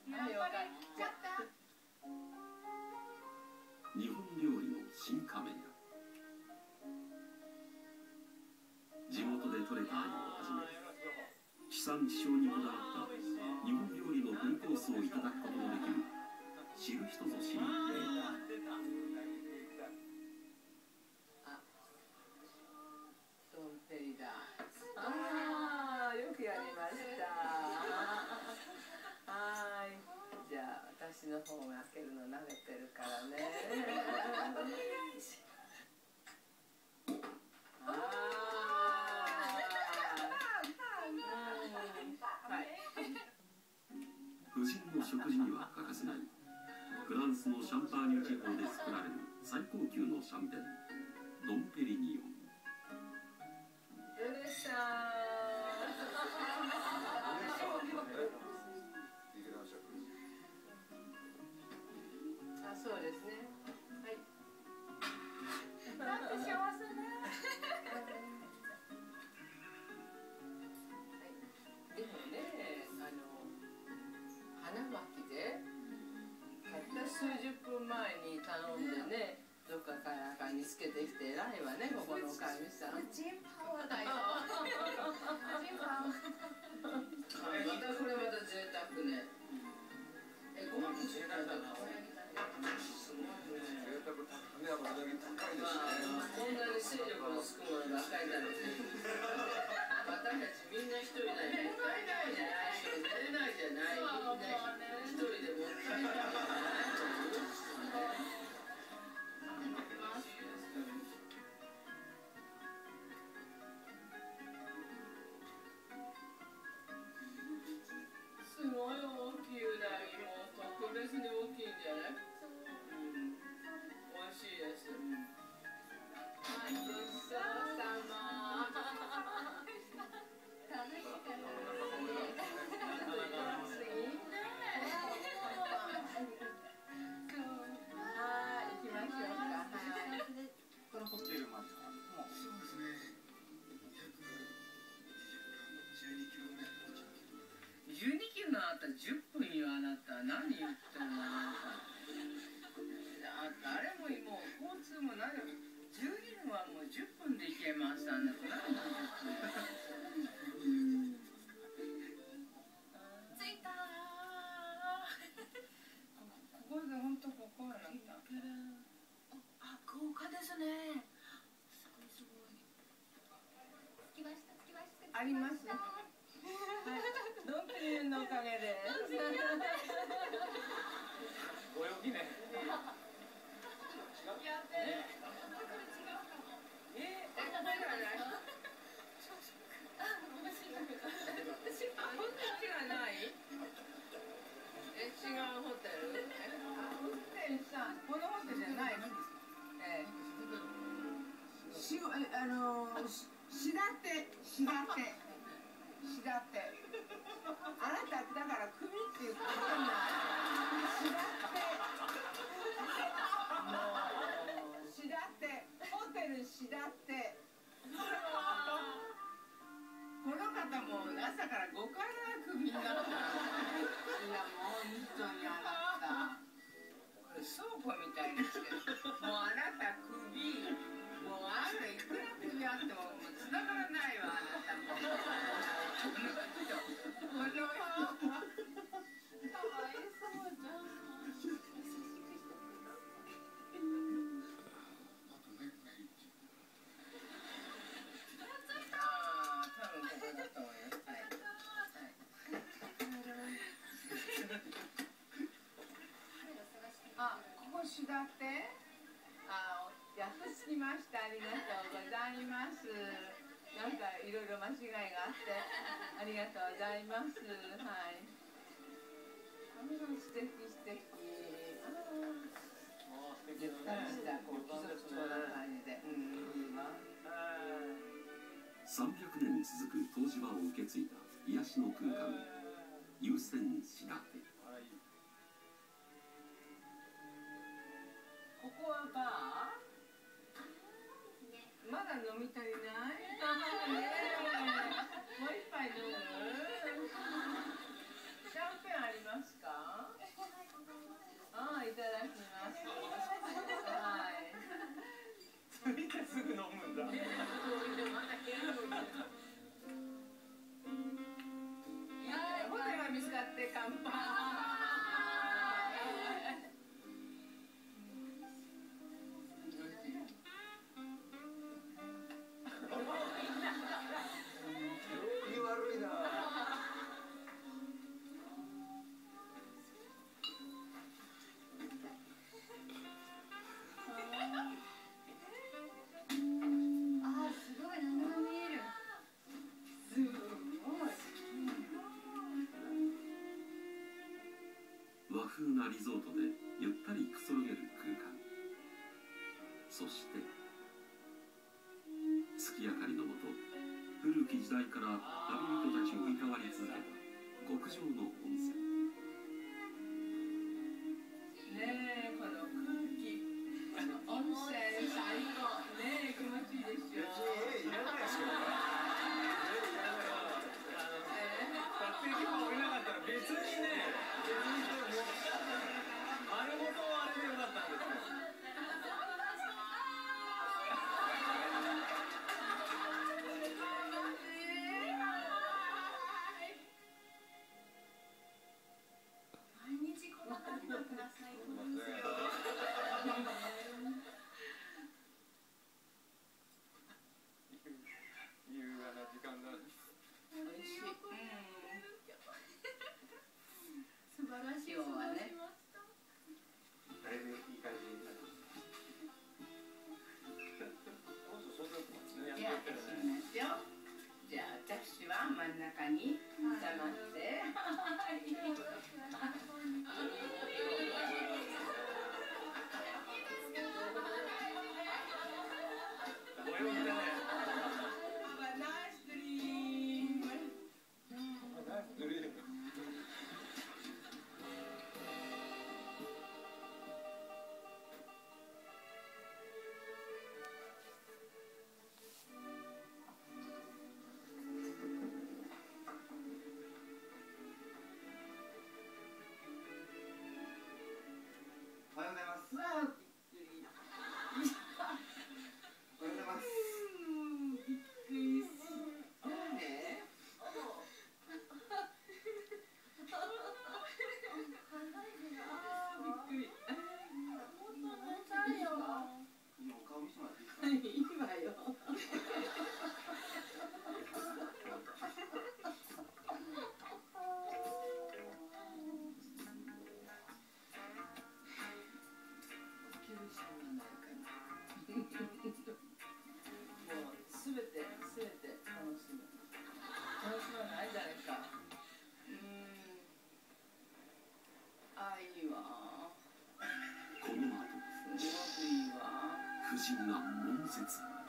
やっぱりちゃった。 日本料理の新亀屋。地元で採れた鮎をはじめ、地産地消にこだわった日本料理のフルコースをいただくことのできる知る人ぞ知る名店。 ドンペリだ。ああ、よくやりました。はい。じゃあ私の方が開けるの慣れてるからね。 夫人の食事には欠かせないフランスのシャンパーニュ地方で作られる最高級のシャンペン、ドンペリニオン。 そうですね。はい。 なんて幸せね。はい。 でもね、花巻でたった数十分前に頼んでね、どっかからにつけてきて偉いわね、ここのおかみさん。 ジンパワーだよ。ジンパワー。 またこれまた贅沢ね。ご飯も贅沢だな。すごいね。 贅沢高いね、高いですね。 こんなに勢力のつくものが赤いだろうね。私たちみんな一人だよ。もったいないじゃない。寝れないじゃない。みんな一人でもったいないじゃない。すごい大きいうなぎも特別に大きいんじゃない？美味しいです。はい、ごちそうさま。 楽しかったですね。 はい、行きましょうか。 このホテルまではもうそうですね。 12キロのあったら10分よ、あなた。何言ってんの？誰ももう交通も何も12分はもう10分で行けます。あなた何言ってんの？ 着いたー。 ここで本当ここはなんだ。 あ、豪華ですね。すごいすごい。着きました着きました。 あります。はい、ドンペリのおかげで。 泳ぎね。 やってる。 違うホテル？ホテルさ、このホテルじゃないの？しだって。あなただから組って言ってるんだ。しだって。もうしだって、ホテルしだって。この方も朝から5回ぐらいクビになった。いやもう本当にあなた。これ倉庫みたいですけど、もうあなたクビ。もうあんたいくらクビあってもつながらないわ、あなたも。この人。かわいそうじゃん。あ、ここしだって。やっと着きました。ありがとうございます。なんかいろいろ間違いがあってありがとうございます。はい。素敵素敵。ゆったりしたこう貴族の感じで。 300年続く湯治場を受け継いだ癒しの空間、有線しだて。 ここはバー？まだ飲み足りない？もう一杯飲む？シャンペンありますか？ なリゾートでゆったりくつろげる空間。そして月明かりのもと、古き時代から旅人たちをいたわり続けた極上の温泉。 ねえ、この空気、温泉最高。ねえ、気持ちいいでしょ。 いらないですよね。勝手に降りなかったら別にね、丸ごとあれでよかったんですよ。 毎日この旅だったら最高ですよ。 優雅な時間だ。 美味しい。 素晴らしい。 今日はね。 だいぶいい感じになってます。 じゃあ、私しますよ。じゃあ、私は真ん中に収まって。 おはようございます。 わあ、びっくり。 おはようございます。 びっくりする。誰？びっくり。 今お顔見せてもらっていいですか。 いいわよ。もうすべて楽しむ。楽しまない誰か。あ、いいわ。 この後、 すごくいいわ。 夫人が悶絶。